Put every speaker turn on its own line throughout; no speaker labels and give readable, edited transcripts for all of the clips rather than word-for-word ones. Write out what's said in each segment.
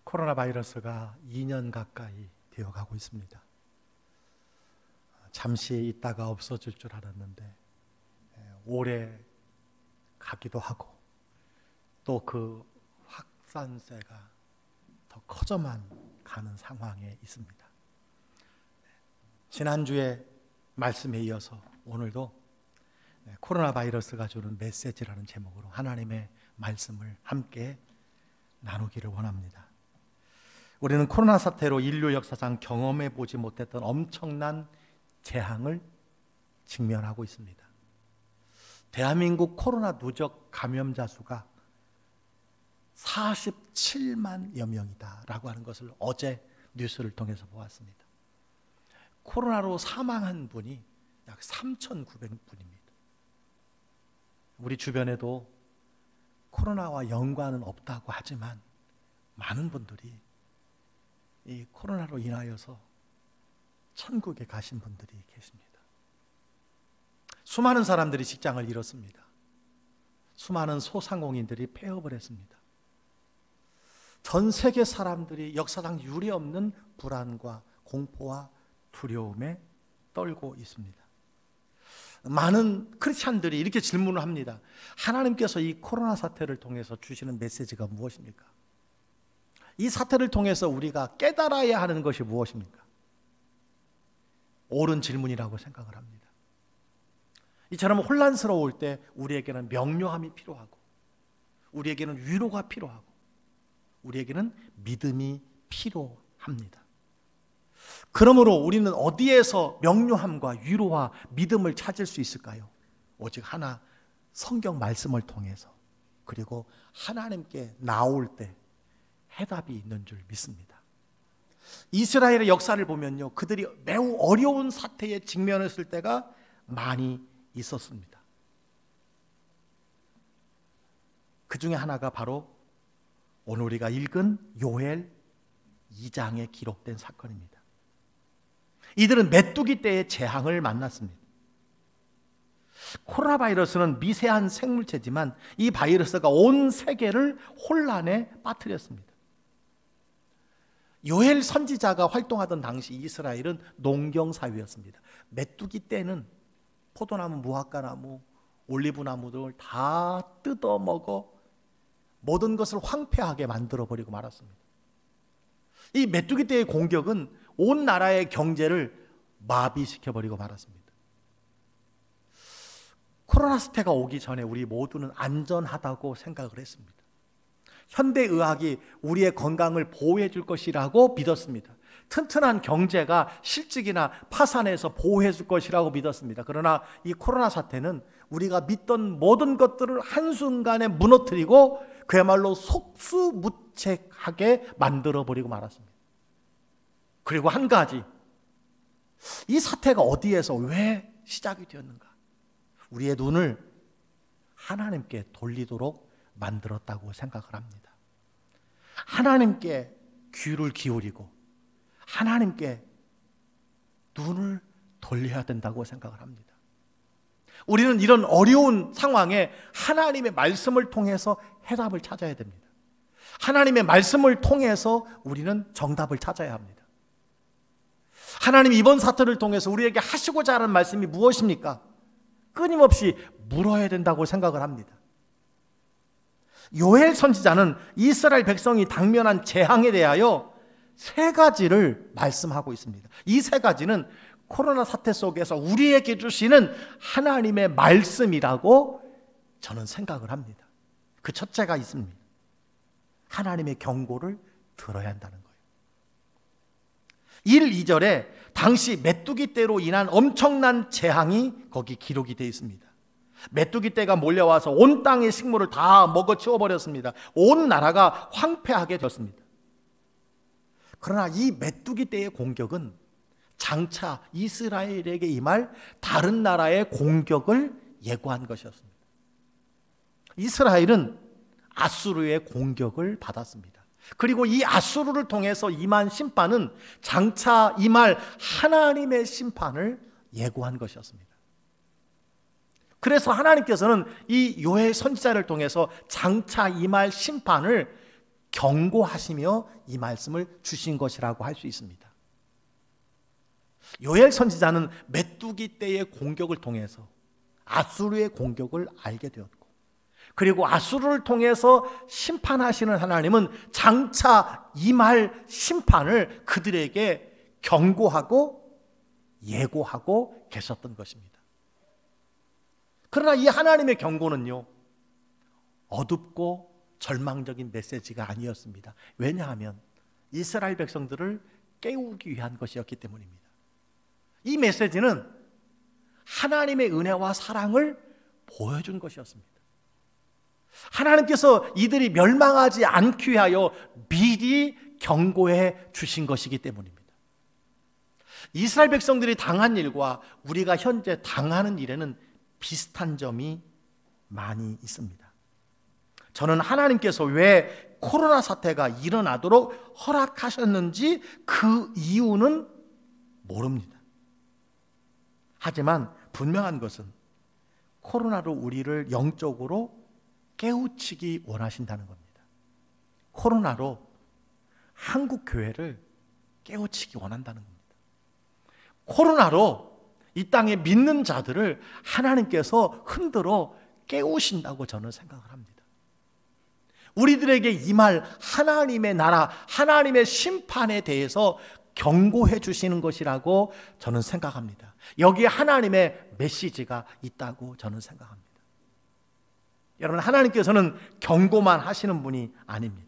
코로나 바이러스가 2년 가까이 되어가고 있습니다. 잠시 있다가 없어질 줄 알았는데 오래 가기도 하고 또 그 확산세가 더 커져만 가는 상황에 있습니다. 지난주에 말씀에 이어서 오늘도 코로나 바이러스가 주는 메시지라는 제목으로 하나님의 말씀을 함께 나누기를 원합니다. 우리는 코로나 사태로 인류 역사상 경험해 보지 못했던 엄청난 재앙을 직면하고 있습니다. 대한민국 코로나 누적 감염자 수가 47만여 명이다라고 하는 것을 어제 뉴스를 통해서 보았습니다. 코로나로 사망한 분이 약 3,900분입니다. 우리 주변에도 코로나와 연관은 없다고 하지만 많은 분들이 이 코로나로 인하여서 천국에 가신 분들이 계십니다. 수많은 사람들이 직장을 잃었습니다. 수많은 소상공인들이 폐업을 했습니다. 전 세계 사람들이 역사상 유례없는 불안과 공포와 두려움에 떨고 있습니다. 많은 크리스찬들이 이렇게 질문을 합니다. 하나님께서 이 코로나 사태를 통해서 주시는 메시지가 무엇입니까? 이 사태를 통해서 우리가 깨달아야 하는 것이 무엇입니까? 옳은 질문이라고 생각을 합니다. 이처럼 혼란스러울 때 우리에게는 명료함이 필요하고, 우리에게는 위로가 필요하고, 우리에게는 믿음이 필요합니다. 그러므로 우리는 어디에서 명료함과 위로와 믿음을 찾을 수 있을까요? 오직 하나, 성경 말씀을 통해서, 그리고 하나님께 나올 때 해답이 있는 줄 믿습니다. 이스라엘의 역사를 보면요, 그들이 매우 어려운 사태에 직면했을 때가 많이 있었습니다. 그 중에 하나가 바로 오늘 우리가 읽은 요엘 2장에 기록된 사건입니다. 이들은 메뚜기 떼의 재앙을 만났습니다. 코로나 바이러스는 미세한 생물체지만 이 바이러스가 온 세계를 혼란에 빠뜨렸습니다. 요엘 선지자가 활동하던 당시 이스라엘은 농경 사회였습니다. 메뚜기 떼는 포도나무, 무화과나무, 올리브나무들을 다 뜯어먹어 모든 것을 황폐하게 만들어버리고 말았습니다. 이 메뚜기 떼의 공격은 온 나라의 경제를 마비시켜버리고 말았습니다. 코로나 사태가 오기 전에 우리 모두는 안전하다고 생각을 했습니다. 현대의학이 우리의 건강을 보호해 줄 것이라고 믿었습니다. 튼튼한 경제가 실직이나 파산해서 보호해 줄 것이라고 믿었습니다. 그러나 이 코로나 사태는 우리가 믿던 모든 것들을 한순간에 무너뜨리고 그야말로 속수무책하게 만들어버리고 말았습니다. 그리고 한 가지, 이 사태가 어디에서 왜 시작이 되었는가? 우리의 눈을 하나님께 돌리도록 만들었다고 생각을 합니다. 하나님께 귀를 기울이고 하나님께 눈을 돌려야 된다고 생각을 합니다. 우리는 이런 어려운 상황에 하나님의 말씀을 통해서 해답을 찾아야 됩니다. 하나님의 말씀을 통해서 우리는 정답을 찾아야 합니다. 하나님이 이번 사태를 통해서 우리에게 하시고자 하는 말씀이 무엇입니까? 끊임없이 물어야 된다고 생각을 합니다. 요엘 선지자는 이스라엘 백성이 당면한 재앙에 대하여 세 가지를 말씀하고 있습니다. 이 세 가지는 코로나 사태 속에서 우리에게 주시는 하나님의 말씀이라고 저는 생각을 합니다. 그 첫째가 있습니다. 하나님의 경고를 들어야 한다는 거예요. 1, 2절에 당시 메뚜기 떼로 인한 엄청난 재앙이 거기 기록이 되어 있습니다. 메뚜기 떼가 몰려와서 온 땅의 식물을 다 먹어치워 버렸습니다. 온 나라가 황폐하게 되었습니다. 그러나 이 메뚜기 떼의 공격은 장차 이스라엘에게 임할 다른 나라의 공격을 예고한 것이었습니다. 이스라엘은 아수르의 공격을 받았습니다. 그리고 이 아수르를 통해서 임한 심판은 장차 임할 하나님의 심판을 예고한 것이었습니다. 그래서 하나님께서는 이 요엘 선지자를 통해서 장차 임할 심판을 경고하시며 이 말씀을 주신 것이라고 할 수 있습니다. 요엘 선지자는 메뚜기 떼의 공격을 통해서 아수르의 공격을 알게 되었고, 그리고 아수르를 통해서 심판하시는 하나님은 장차 임할 심판을 그들에게 경고하고 예고하고 계셨던 것입니다. 그러나 이 하나님의 경고는요, 어둡고 절망적인 메시지가 아니었습니다. 왜냐하면 이스라엘 백성들을 깨우기 위한 것이었기 때문입니다. 이 메시지는 하나님의 은혜와 사랑을 보여준 것이었습니다. 하나님께서 이들이 멸망하지 않기 위하여 미리 경고해 주신 것이기 때문입니다. 이스라엘 백성들이 당한 일과 우리가 현재 당하는 일에는 비슷한 점이 많이 있습니다. 저는 하나님께서 왜 코로나 사태가 일어나도록 허락하셨는지 그 이유는 모릅니다. 하지만 분명한 것은 코로나로 우리를 영적으로 깨우치기 원하신다는 겁니다. 코로나로 한국 교회를 깨우치기 원한다는 겁니다. 코로나로 이 땅에 믿는 자들을 하나님께서 흔들어 깨우신다고 저는 생각을 합니다. 우리들에게 임할 하나님의 나라, 하나님의 심판에 대해서 경고해 주시는 것이라고 저는 생각합니다. 여기에 하나님의 메시지가 있다고 저는 생각합니다. 여러분, 하나님께서는 경고만 하시는 분이 아닙니다.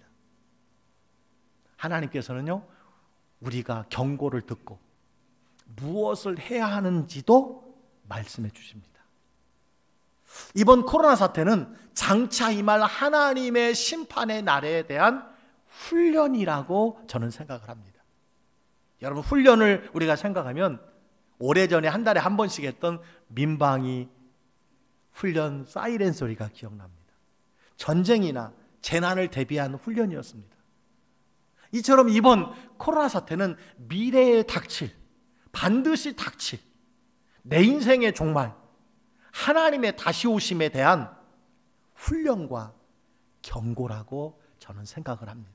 하나님께서는요, 우리가 경고를 듣고 무엇을 해야 하는지도 말씀해 주십니다. 이번 코로나 사태는 장차 임할 하나님의 심판의 날에 대한 훈련이라고 저는 생각을 합니다. 여러분, 훈련을 우리가 생각하면 오래전에 한 달에 한 번씩 했던 민방위 훈련 사이렌 소리가 기억납니다. 전쟁이나 재난을 대비한 훈련이었습니다. 이처럼 이번 코로나 사태는 미래에 닥칠, 반드시 닥칠 내 인생의 종말, 하나님의 다시 오심에 대한 훈련과 경고라고 저는 생각을 합니다.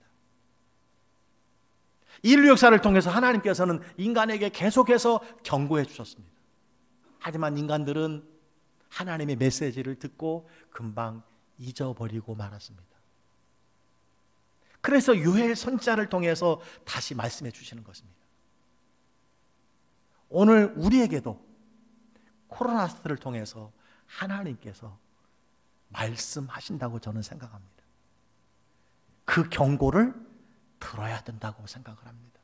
인류 역사를 통해서 하나님께서는 인간에게 계속해서 경고해 주셨습니다. 하지만 인간들은 하나님의 메시지를 듣고 금방 잊어버리고 말았습니다. 그래서 요엘 선지자를 통해서 다시 말씀해 주시는 것입니다. 오늘 우리에게도 코로나 사태를 통해서 하나님께서 말씀하신다고 저는 생각합니다. 그 경고를 들어야 된다고 생각을 합니다.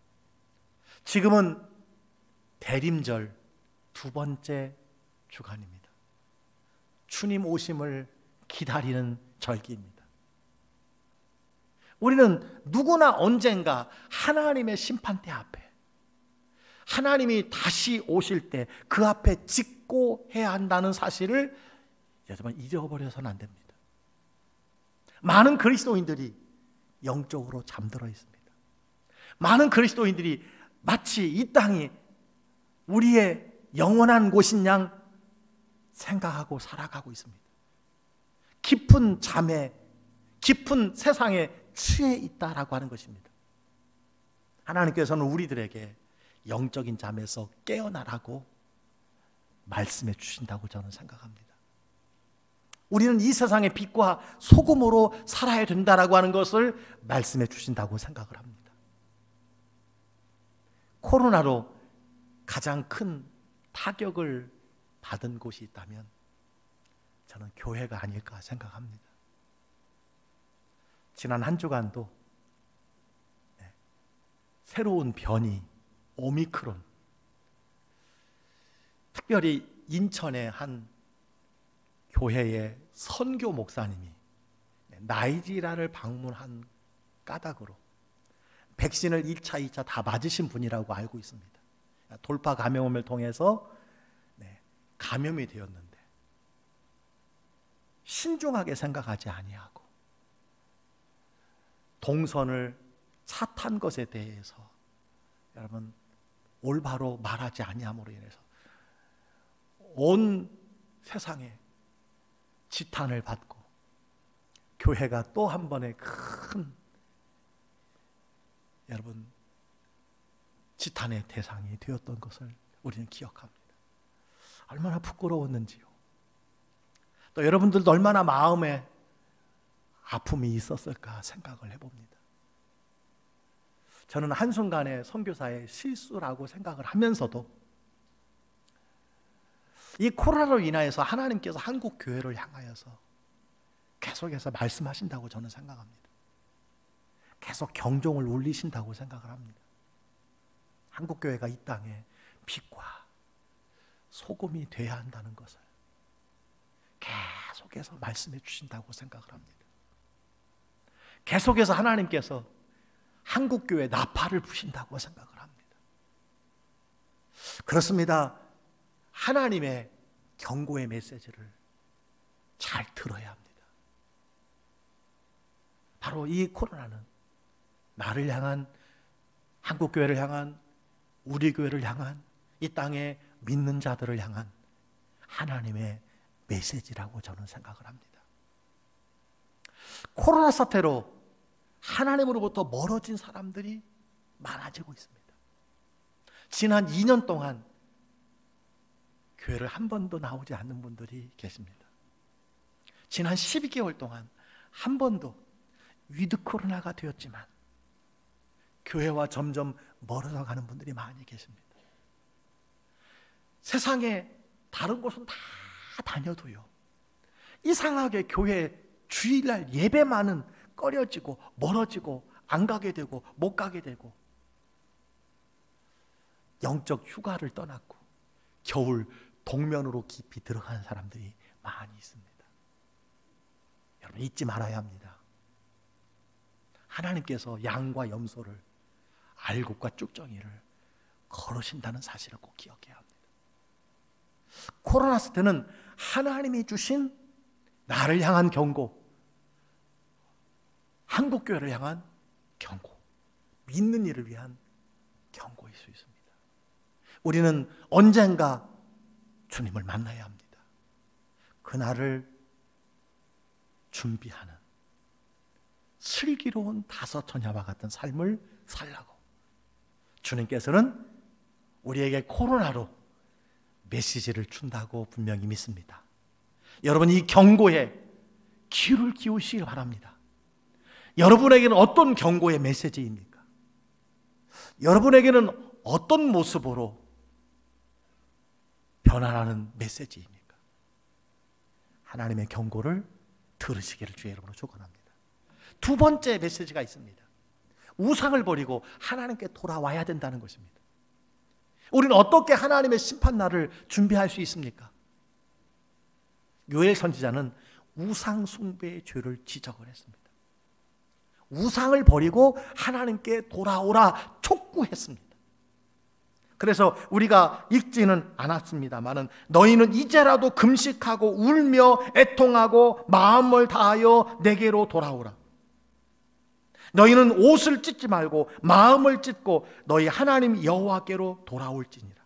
지금은 대림절 두 번째 주간입니다. 주님 오심을 기다리는 절기입니다. 우리는 누구나 언젠가 하나님의 심판대 앞에, 하나님이 다시 오실 때 그 앞에 짓고 해야 한다는 사실을 정말 잊어버려서는 안 됩니다. 많은 그리스도인들이 영적으로 잠들어 있습니다. 많은 그리스도인들이 마치 이 땅이 우리의 영원한 곳인 양 생각하고 살아가고 있습니다. 깊은 잠에, 깊은 세상에 취해 있다라고 하는 것입니다. 하나님께서는 우리들에게 영적인 잠에서 깨어나라고 말씀해 주신다고 저는 생각합니다. 우리는 이 세상의 빛과 소금으로 살아야 된다라고 하는 것을 말씀해 주신다고 생각을 합니다. 코로나로 가장 큰 타격을 받은 곳이 있다면 저는 교회가 아닐까 생각합니다. 지난 한 주간도 새로운 변이 오미크론, 특별히 인천의 한 교회의 선교 목사님이 나이지리아를 방문한 까닭으로 백신을 1차, 2차 다 맞으신 분이라고 알고 있습니다. 돌파 감염을 통해서 감염이 되었는데 신중하게 생각하지 아니하고 동선을 차 탄 것에 대해서 여러분 올바로 말하지 아니함으로 인해서 온 세상에 지탄을 받고 교회가 또 한 번의 큰 여러분 지탄의 대상이 되었던 것을 우리는 기억합니다. 얼마나 부끄러웠는지요. 또 여러분들도 얼마나 마음에 아픔이 있었을까 생각을 해봅니다. 저는 한순간에 선교사의 실수라고 생각을 하면서도 이 코로나로 인하여서 하나님께서 한국 교회를 향하여서 계속해서 말씀하신다고 저는 생각합니다. 계속 경종을 울리신다고 생각을 합니다. 한국 교회가 이 땅에 빛과 소금이 되어야 한다는 것을 계속해서 말씀해 주신다고 생각을 합니다. 계속해서 하나님께서 한국 교회에 나팔을 부신다고 생각을 합니다. 그렇습니다. 하나님의 경고의 메시지를 잘 들어야 합니다. 바로 이 코로나는 나를 향한, 한국 교회를 향한, 우리 교회를 향한, 이 땅의 믿는 자들을 향한 하나님의 메시지라고 저는 생각을 합니다. 코로나 사태로 하나님으로부터 멀어진 사람들이 많아지고 있습니다. 지난 2년 동안 교회를 한 번도 나오지 않는 분들이 계십니다. 지난 12개월 동안 한 번도 위드 코로나가 되었지만 교회와 점점 멀어져 가는 분들이 많이 계십니다. 세상에 다른 곳은 다 다녀도요, 이상하게 교회 주일날 예배만은 꺼려지고 멀어지고 안 가게 되고 못 가게 되고, 영적 휴가를 떠났고 겨울 동면으로 깊이 들어가는 사람들이 많이 있습니다. 여러분 잊지 말아야 합니다. 하나님께서 양과 염소를, 알곡과 쭉정이를 걸으신다는 사실을 꼭 기억해야 합니다. 코로나 사태는 하나님이 주신 나를 향한 경고, 한국교회를 향한 경고, 믿는 이를 위한 경고일 수 있습니다. 우리는 언젠가 주님을 만나야 합니다. 그날을 준비하는 슬기로운 다섯 처녀와 같은 삶을 살라고 주님께서는 우리에게 코로나로 메시지를 준다고 분명히 믿습니다. 여러분 이 경고에 귀를 기울이시길 바랍니다. 여러분에게는 어떤 경고의 메시지입니까? 여러분에게는 어떤 모습으로 변화하는 메시지입니까? 하나님의 경고를 들으시기를 주의 이름으로 축원합니다. 두 번째 메시지가 있습니다. 우상을 버리고 하나님께 돌아와야 된다는 것입니다. 우리는 어떻게 하나님의 심판날을 준비할 수 있습니까? 요엘 선지자는 우상 숭배의 죄를 지적을 했습니다. 우상을 버리고 하나님께 돌아오라 촉구했습니다. 그래서 우리가 읽지는 않았습니다마는 너희는 이제라도 금식하고 울며 애통하고 마음을 다하여 내게로 돌아오라. 너희는 옷을 찢지 말고 마음을 찢고 너희 하나님 여호와께로 돌아올지니라.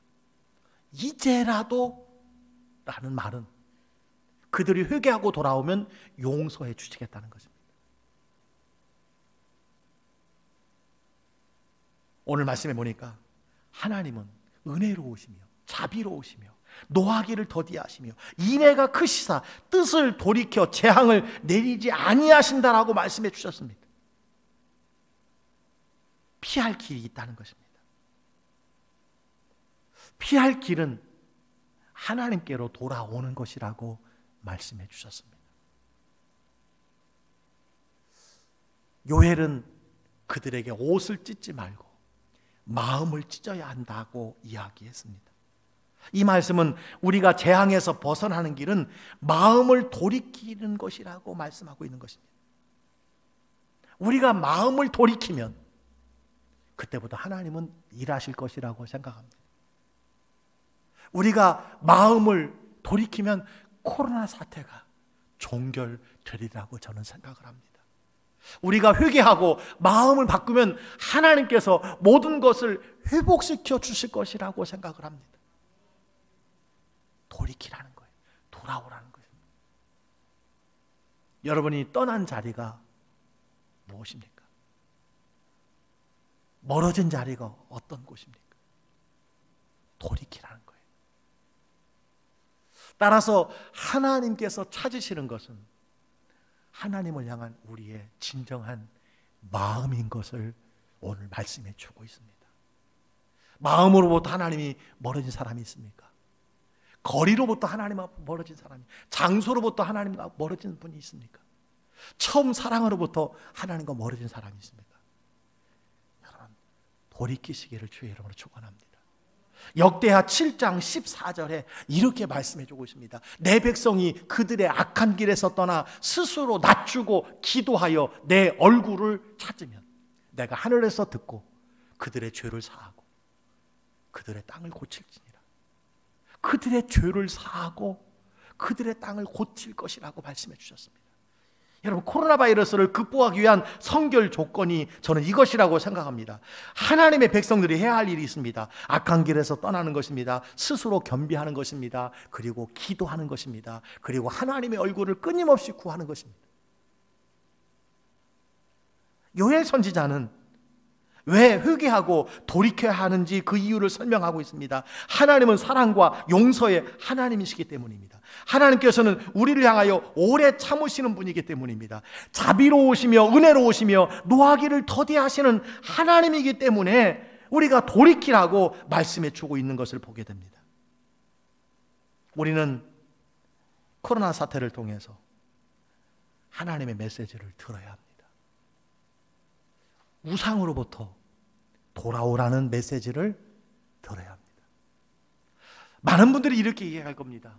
이제라도 라는 말은 그들이 회개하고 돌아오면 용서해 주시겠다는 것입니다. 오늘 말씀해 보니까 하나님은 은혜로우시며 자비로우시며 노하기를 더디하시며 인애가 크시사 뜻을 돌이켜 재앙을 내리지 아니하신다라고 말씀해 주셨습니다. 피할 길이 있다는 것입니다. 피할 길은 하나님께로 돌아오는 것이라고 말씀해 주셨습니다. 요엘은 그들에게 옷을 찢지 말고 마음을 찢어야 한다고 이야기했습니다. 이 말씀은 우리가 재앙에서 벗어나는 길은 마음을 돌이키는 것이라고 말씀하고 있는 것입니다. 우리가 마음을 돌이키면 그때부터 하나님은 일하실 것이라고 생각합니다. 우리가 마음을 돌이키면 코로나 사태가 종결되리라고 저는 생각을 합니다. 우리가 회개하고 마음을 바꾸면 하나님께서 모든 것을 회복시켜 주실 것이라고 생각을 합니다. 돌이키라는 거예요. 돌아오라는 거예요. 여러분이 떠난 자리가 무엇입니까? 멀어진 자리가 어떤 곳입니까? 돌이키라는 거예요. 따라서 하나님께서 찾으시는 것은 하나님을 향한 우리의 진정한 마음인 것을 오늘 말씀해 주고 있습니다. 마음으로부터 하나님이 멀어진 사람이 있습니까? 거리로부터 하나님과 멀어진 사람이, 장소로부터 하나님과 멀어진 분이 있습니까? 처음 사랑으로부터 하나님과 멀어진 사람이 있습니까? 여러분, 돌이키시기를 주의 이름으로 축원합니다. 역대하 7장 14절에 이렇게 말씀해 주고 있습니다. 내 백성이 그들의 악한 길에서 떠나 스스로 낮추고 기도하여 내 얼굴을 찾으면 내가 하늘에서 듣고 그들의 죄를 사하고 그들의 땅을 고칠지니라. 그들의 죄를 사하고 그들의 땅을 고칠 것이라고 말씀해 주셨습니다. 여러분, 코로나 바이러스를 극복하기 위한 선결 조건이 저는 이것이라고 생각합니다. 하나님의 백성들이 해야 할 일이 있습니다. 악한 길에서 떠나는 것입니다. 스스로 겸비하는 것입니다. 그리고 기도하는 것입니다. 그리고 하나님의 얼굴을 끊임없이 구하는 것입니다. 요엘 선지자는 왜 회개하고 돌이켜야 하는지 그 이유를 설명하고 있습니다. 하나님은 사랑과 용서의 하나님이시기 때문입니다. 하나님께서는 우리를 향하여 오래 참으시는 분이기 때문입니다. 자비로우시며 은혜로우시며 노하기를 더디하시는 하나님이기 때문에 우리가 돌이키라고 말씀해 주고 있는 것을 보게 됩니다. 우리는 코로나 사태를 통해서 하나님의 메시지를 들어야 합니다. 우상으로부터 돌아오라는 메시지를 들어야 합니다. 많은 분들이 이렇게 이해할 겁니다.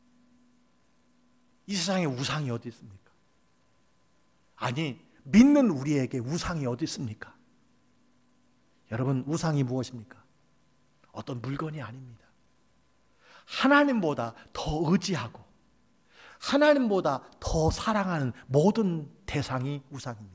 이 세상에 우상이 어디 있습니까? 아니, 믿는 우리에게 우상이 어디 있습니까? 여러분, 우상이 무엇입니까? 어떤 물건이 아닙니다. 하나님보다 더 의지하고 하나님보다 더 사랑하는 모든 대상이 우상입니다.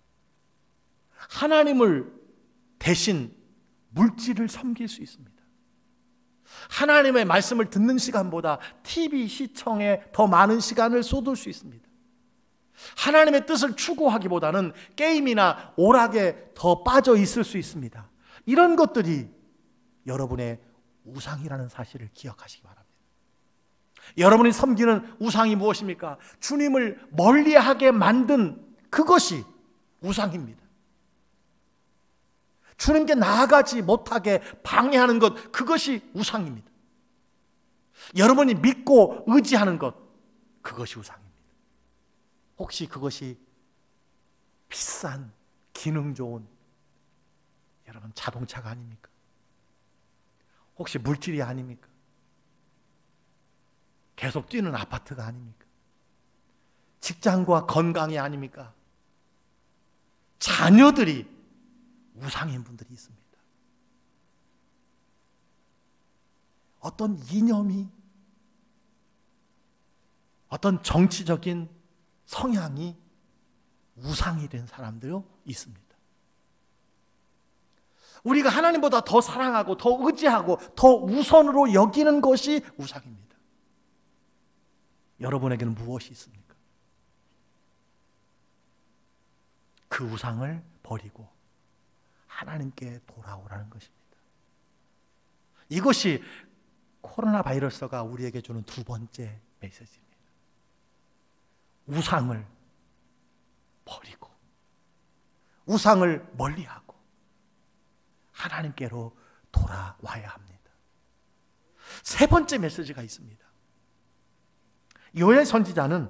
하나님을 대신 물질을 섬길 수 있습니다. 하나님의 말씀을 듣는 시간보다 TV 시청에 더 많은 시간을 쏟을 수 있습니다. 하나님의 뜻을 추구하기보다는 게임이나 오락에 더 빠져 있을 수 있습니다. 이런 것들이 여러분의 우상이라는 사실을 기억하시기 바랍니다. 여러분이 섬기는 우상이 무엇입니까? 주님을 멀리하게 만든 그것이 우상입니다. 주님께 나아가지 못하게 방해하는 것, 그것이 우상입니다. 여러분이 믿고 의지하는 것, 그것이 우상입니다. 혹시 그것이 비싼 기능 좋은 여러분 자동차가 아닙니까? 혹시 물질이 아닙니까? 계속 뛰는 아파트가 아닙니까? 직장과 건강이 아닙니까? 자녀들이 우상인 분들이 있습니다. 어떤 이념이, 어떤 정치적인 성향이 우상이 된 사람들도 있습니다. 우리가 하나님보다 더 사랑하고 더 의지하고 더 우선으로 여기는 것이 우상입니다. 여러분에게는 무엇이 있습니까? 그 우상을 버리고 하나님께 돌아오라는 것입니다. 이것이 코로나 바이러스가 우리에게 주는 두 번째 메시지입니다. 우상을 버리고 우상을 멀리하고 하나님께로 돌아와야 합니다. 세 번째 메시지가 있습니다. 요엘 선지자는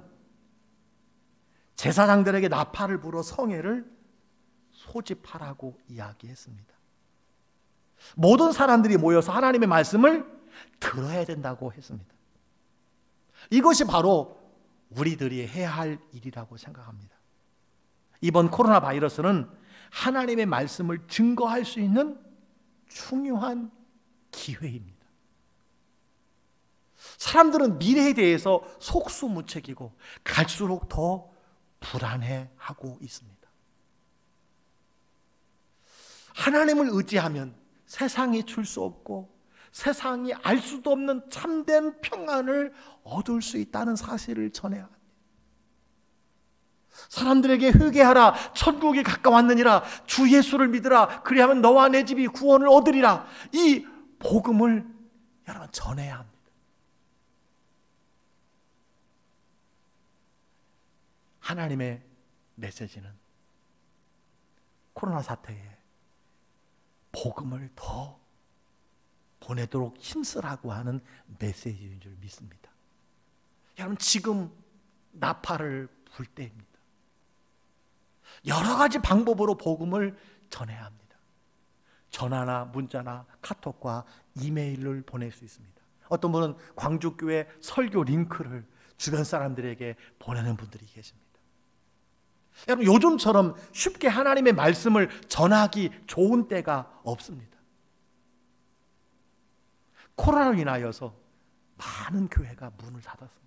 제사장들에게 나팔을 불어 성회를 소집하라고 이야기했습니다. 모든 사람들이 모여서 하나님의 말씀을 들어야 된다고 했습니다. 이것이 바로 우리들이 해야 할 일이라고 생각합니다. 이번 코로나 바이러스는 하나님의 말씀을 증거할 수 있는 중요한 기회입니다. 사람들은 미래에 대해서 속수무책이고 갈수록 더 불안해하고 있습니다. 하나님을 의지하면 세상이 줄 수 없고 세상이 알 수도 없는 참된 평안을 얻을 수 있다는 사실을 전해야 합니다. 사람들에게 회개하라, 천국이 가까웠느니라, 주 예수를 믿으라, 그리하면 너와 내 집이 구원을 얻으리라. 이 복음을 여러분 전해야 합니다. 하나님의 메시지는 코로나 사태에 복음을 더 보내도록 힘쓰라고 하는 메시지인 줄 믿습니다. 여러분, 지금 나팔을 불 때입니다. 여러 가지 방법으로 복음을 전해야 합니다. 전화나 문자나 카톡과 이메일을 보낼 수 있습니다. 어떤 분은 광주교회 설교 링크를 주변 사람들에게 보내는 분들이 계십니다. 여러분, 요즘처럼 쉽게 하나님의 말씀을 전하기 좋은 때가 없습니다. 코로나로 인하여서 많은 교회가 문을 닫았습니다.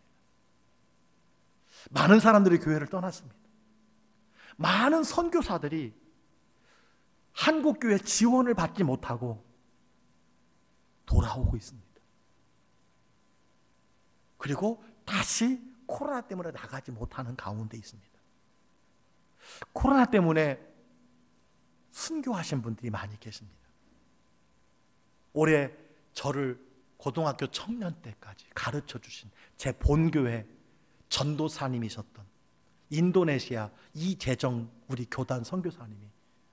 많은 사람들이 교회를 떠났습니다. 많은 선교사들이 한국교회 지원을 받지 못하고 돌아오고 있습니다. 그리고 다시 코로나 때문에 나가지 못하는 가운데 있습니다. 코로나 때문에 순교하신 분들이 많이 계십니다. 올해 저를 고등학교 청년 때까지 가르쳐 주신 제 본교회 전도사님이셨던 인도네시아 이재정 우리 교단 선교사님이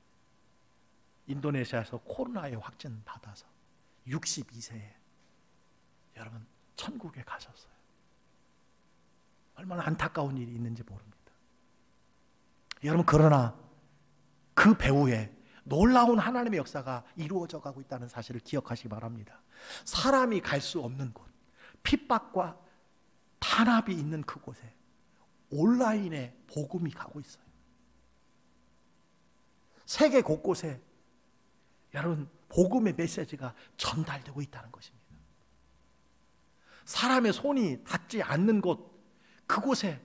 인도네시아에서 코로나에 확진 받아서 62세에 여러분 천국에 가셨어요. 얼마나 안타까운 일이 있는지 모릅니다. 여러분, 그러나 그 배후에 놀라운 하나님의 역사가 이루어져 가고 있다는 사실을 기억하시기 바랍니다. 사람이 갈 수 없는 곳, 핍박과 탄압이 있는 그곳에 온라인에 복음이 가고 있어요. 세계 곳곳에 여러분 복음의 메시지가 전달되고 있다는 것입니다. 사람의 손이 닿지 않는 곳, 그곳에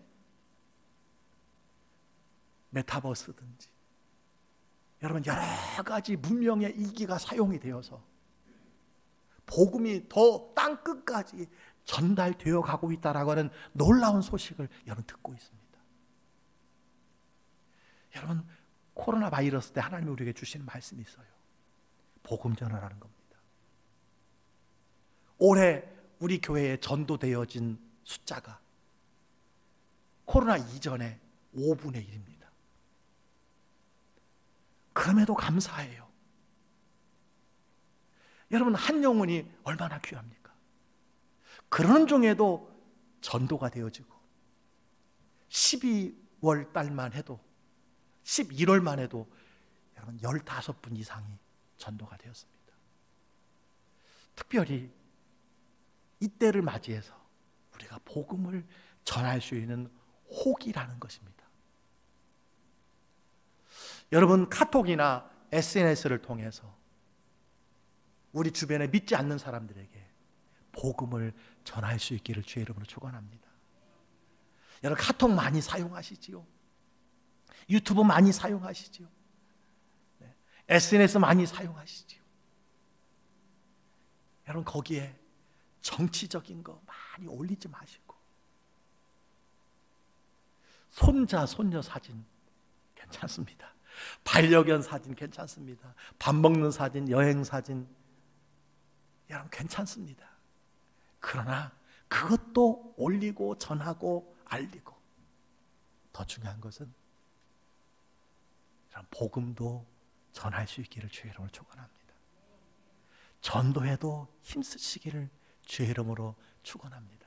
메타버스든지 여러분 여러 가지 문명의 이기가 사용이 되어서 복음이 더 땅 끝까지 전달되어 가고 있다라고 하는 놀라운 소식을 여러분 듣고 있습니다. 여러분, 코로나 바이러스 때 하나님이 우리에게 주시는 말씀이 있어요. 복음 전하라는 겁니다. 올해 우리 교회에 전도되어진 숫자가 코로나 이전에 5분의 1입니다. 그럼에도 감사해요. 여러분, 한 영혼이 얼마나 귀합니까? 그러는 중에도 전도가 되어지고 12월 달만 해도 11월만 해도 여러분 15분 이상이 전도가 되었습니다. 특별히 이때를 맞이해서 우리가 복음을 전할 수 있는 혹이라는 것입니다. 여러분, 카톡이나 SNS를 통해서 우리 주변에 믿지 않는 사람들에게 복음을 전할 수 있기를 주의 이름으로 축원합니다. 여러분, 카톡 많이 사용하시지요? 유튜브 많이 사용하시지요? SNS 많이 사용하시지요? 여러분, 거기에 정치적인 거 많이 올리지 마시고 손자, 손녀 사진 괜찮습니다. 반려견 사진 괜찮습니다. 밥 먹는 사진, 여행 사진 여러분 괜찮습니다. 그러나 그것도 올리고 전하고 알리고 더 중요한 것은 복음도 전할 수 있기를 주의 이름으로 축원합니다. 전도에도 힘쓰시기를 주의 이름으로 축원합니다.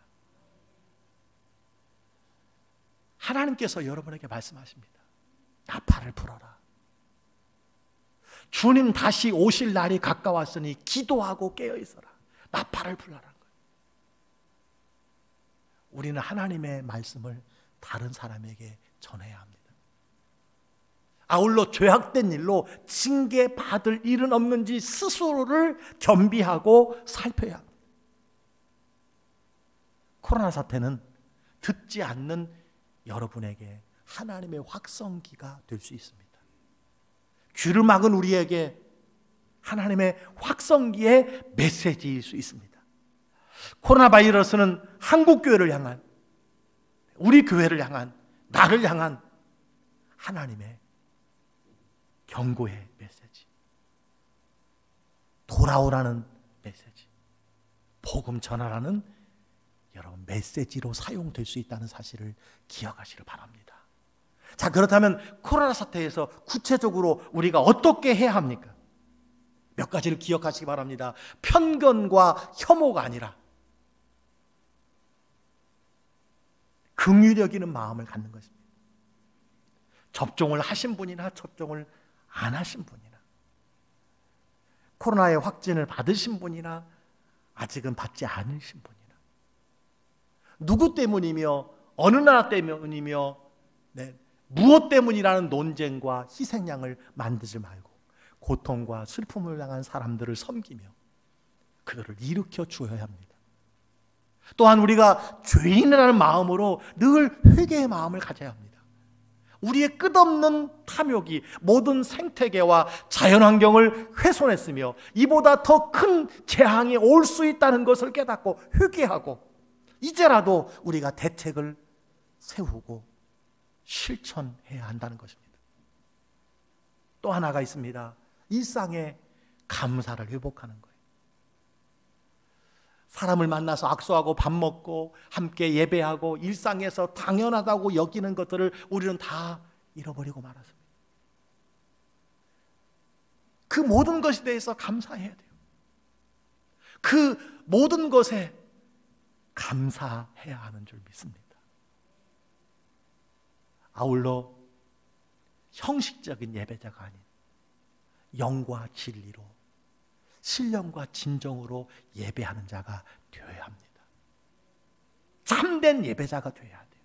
하나님께서 여러분에게 말씀하십니다. 나팔을 불어라. 주님 다시 오실 날이 가까웠으니 기도하고 깨어 있어라. 나팔을 불라라는 거예요. 우리는 하나님의 말씀을 다른 사람에게 전해야 합니다. 아울러 죄악된 일로 징계받을 일은 없는지 스스로를 겸비하고 살펴야 합니다. 코로나 사태는 듣지 않는 여러분에게 하나님의 확성기가 될 수 있습니다. 귀를 막은 우리에게 하나님의 확성기의 메시지일 수 있습니다. 코로나 바이러스는 한국 교회를 향한, 우리 교회를 향한, 나를 향한 하나님의 경고의 메시지, 돌아오라는 메시지, 복음 전하라는 여러분 메시지로 사용될 수 있다는 사실을 기억하시길 바랍니다. 자, 그렇다면 코로나 사태에서 구체적으로 우리가 어떻게 해야 합니까? 몇 가지를 기억하시기 바랍니다. 편견과 혐오가 아니라 긍휼히 여기는 마음을 갖는 것입니다. 접종을 하신 분이나 접종을 안 하신 분이나, 코로나의 확진을 받으신 분이나 아직은 받지 않으신 분이나, 누구 때문이며 어느 나라 때문이며 무엇 때문이라는 논쟁과 희생양을 만들지 말고 고통과 슬픔을 당한 사람들을 섬기며 그들을 일으켜 주어야 합니다. 또한 우리가 죄인이라는 마음으로 늘 회개의 마음을 가져야 합니다. 우리의 끝없는 탐욕이 모든 생태계와 자연환경을 훼손했으며 이보다 더 큰 재앙이 올 수 있다는 것을 깨닫고 회개하고 이제라도 우리가 대책을 세우고 실천해야 한다는 것입니다. 또 하나가 있습니다. 일상의 감사를 회복하는 거예요. 사람을 만나서 악수하고 밥 먹고 함께 예배하고 일상에서 당연하다고 여기는 것들을 우리는 다 잃어버리고 말았습니다. 그 모든 것에 대해서 감사해야 돼요. 그 모든 것에 감사해야 하는 줄 믿습니다. 아울러 형식적인 예배자가 아닌 영과 진리로, 신령과 진정으로 예배하는 자가 되어야 합니다. 참된 예배자가 되어야 돼요.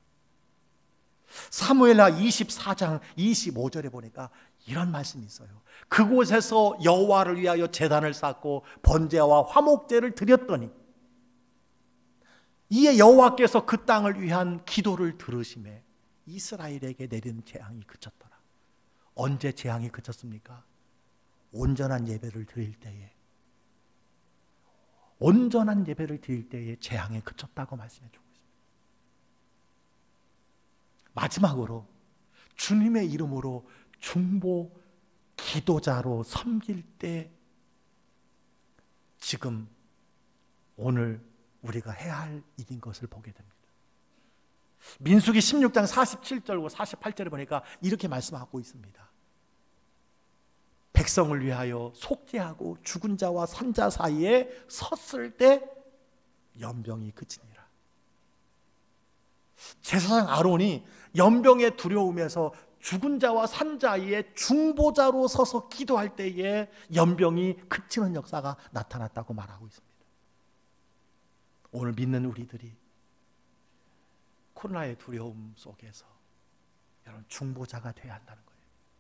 사무엘하 24장 25절에 보니까 이런 말씀이 있어요. 그곳에서 여호와를 위하여 제단을 쌓고 번제와 화목제를 드렸더니 이에 여호와께서 그 땅을 위한 기도를 들으심에 이스라엘에게 내린 재앙이 그쳤더라. 언제 재앙이 그쳤습니까? 온전한 예배를 드릴 때에, 온전한 예배를 드릴 때에 재앙이 그쳤다고 말씀해 주고 있습니다. 마지막으로 주님의 이름으로 중보 기도자로 섬길 때 지금 오늘 우리가 해야 할 일인 것을 보게 됩니다. 민수기 16장 47절과 48절에 보니까 이렇게 말씀하고 있습니다. 백성을 위하여 속죄하고 죽은 자와 산 자 사이에 섰을 때 연병이 그치니라. 제사장 아론이 연병의 두려움에서 죽은 자와 산 자의 중보자로 서서 기도할 때에 연병이 그치는 역사가 나타났다고 말하고 있습니다. 오늘 믿는 우리들이 코로나의 두려움 속에서 여러분 중보자가 되어야 한다는 거예요.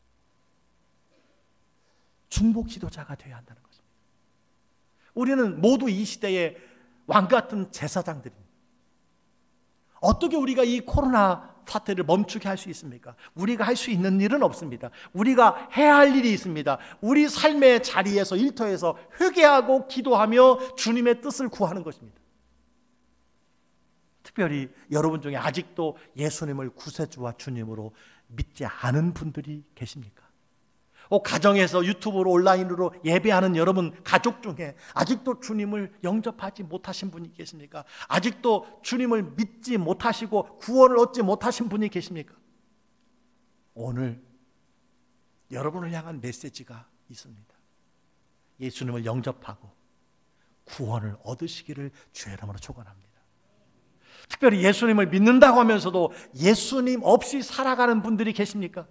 중보 기도자가 되어야 한다는 것입니다. 우리는 모두 이 시대의 왕같은 제사장들입니다. 어떻게 우리가 이 코로나 사태를 멈추게 할 수 있습니까? 우리가 할 수 있는 일은 없습니다. 우리가 해야 할 일이 있습니다. 우리 삶의 자리에서 일터에서 회개하고 기도하며 주님의 뜻을 구하는 것입니다. 특별히 여러분 중에 아직도 예수님을 구세주와 주님으로 믿지 않은 분들이 계십니까? 가정에서 유튜브로 온라인으로 예배하는 여러분 가족 중에 아직도 주님을 영접하지 못하신 분이 계십니까? 아직도 주님을 믿지 못하시고 구원을 얻지 못하신 분이 계십니까? 오늘 여러분을 향한 메시지가 있습니다. 예수님을 영접하고 구원을 얻으시기를 주의 이름으로 축원합니다. 특별히 예수님을 믿는다고 하면서도 예수님 없이 살아가는 분들이 계십니까?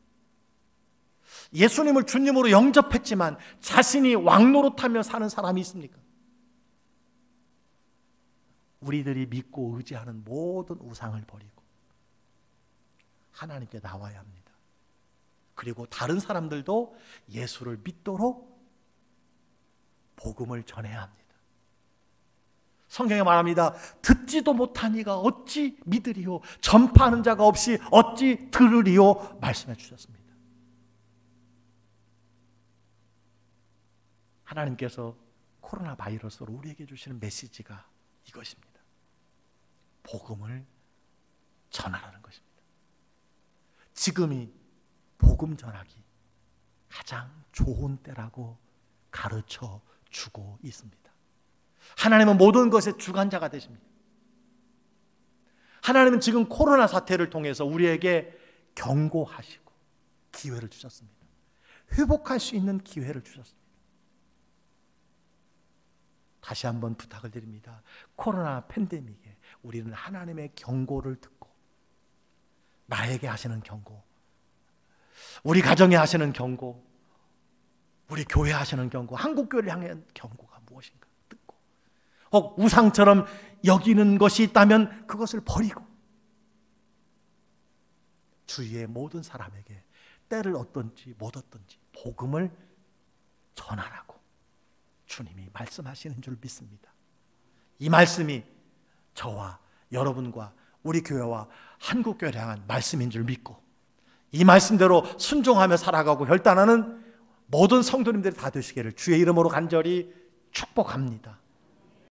예수님을 주님으로 영접했지만 자신이 왕노릇하며 사는 사람이 있습니까? 우리들이 믿고 의지하는 모든 우상을 버리고 하나님께 나와야 합니다. 그리고 다른 사람들도 예수를 믿도록 복음을 전해야 합니다. 성경에 말합니다. 듣지도 못한 이가 어찌 믿으리요? 전파하는 자가 없이 어찌 들으리요? 말씀해 주셨습니다. 하나님께서 코로나 바이러스로 우리에게 주시는 메시지가 이것입니다. 복음을 전하라는 것입니다. 지금이 복음 전하기 가장 좋은 때라고 가르쳐 주고 있습니다. 하나님은 모든 것의 주관자가 되십니다. 하나님은 지금 코로나 사태를 통해서 우리에게 경고하시고 기회를 주셨습니다. 회복할 수 있는 기회를 주셨습니다. 다시 한번 부탁을 드립니다. 코로나 팬데믹에 우리는 하나님의 경고를 듣고, 나에게 하시는 경고, 우리 가정에 하시는 경고, 우리 교회 하시는 경고, 한국교회를 향한 경고가 무엇인가 듣고, 혹 우상처럼 여기는 것이 있다면 그것을 버리고 주위의 모든 사람에게 때를 얻든지 못 얻든지 복음을 전하라고 주님이 말씀하시는 줄 믿습니다. 이 말씀이 저와 여러분과 우리 교회와 한국교회를 향한 말씀인 줄 믿고, 이 말씀대로 순종하며 살아가고 결단하는 모든 성도님들이 다 되시기를 주의 이름으로 간절히 축복합니다.